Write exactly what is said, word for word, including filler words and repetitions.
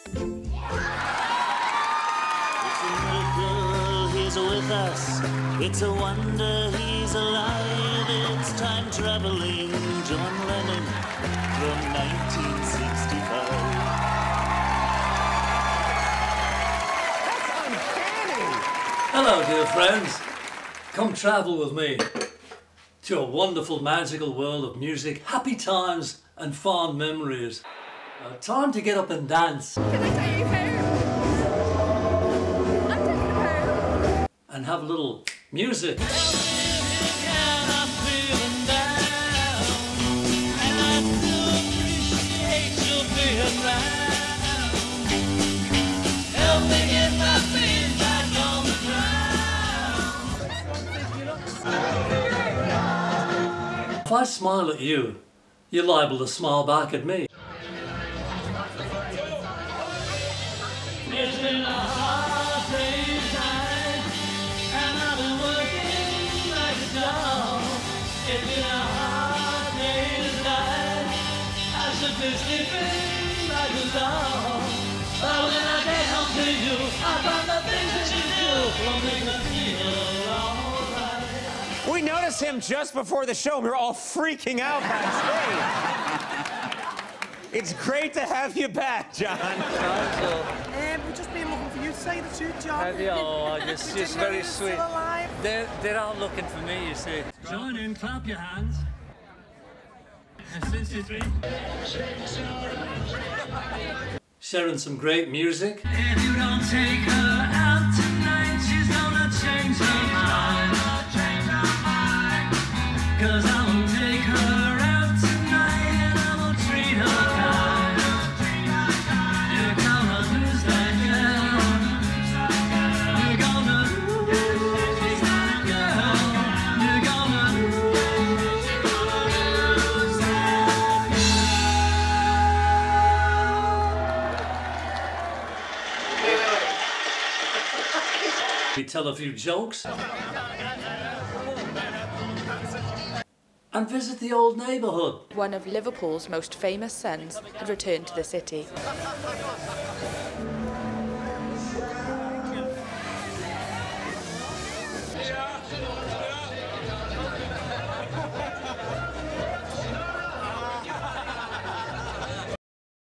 It's a miracle he's with us. It's a wonder he's alive. It's time traveling John Lennon from nineteen sixty-five. That's uncanny! Hello, dear friends. Come travel with me to a wonderful, magical world of music, happy times and fond memories. Uh, time to get up and dance. Can I take your hair? I'm taking your hair. And have a little music. If I smile at you, you're liable to smile back at me. It's been a hard day's night, and I've been working like a dog. It's been a hard day's night, I should be sleeping like a dog. But when I get home to you, I find the things that you do will make me feel alright. We noticed him just before the show. We were all freaking out backstage. It's great to have you back, John. Um, we've just been looking for you to say the truth, John. Uh, oh, it's just very sweet. Alive. They're, they're all looking for me, you see. Join in, clap your hands. And since you three. Sharing some great music. If you don't take her out tonight, she's gonna change her mind. Cause I will take her out tonight and I will treat her kind. You're gonna lose that girl. You're gonna lose that girl. You're gonna lose that girl. We tell a few jokes. And visit the old neighbourhood. One of Liverpool's most famous sons had returned to the city.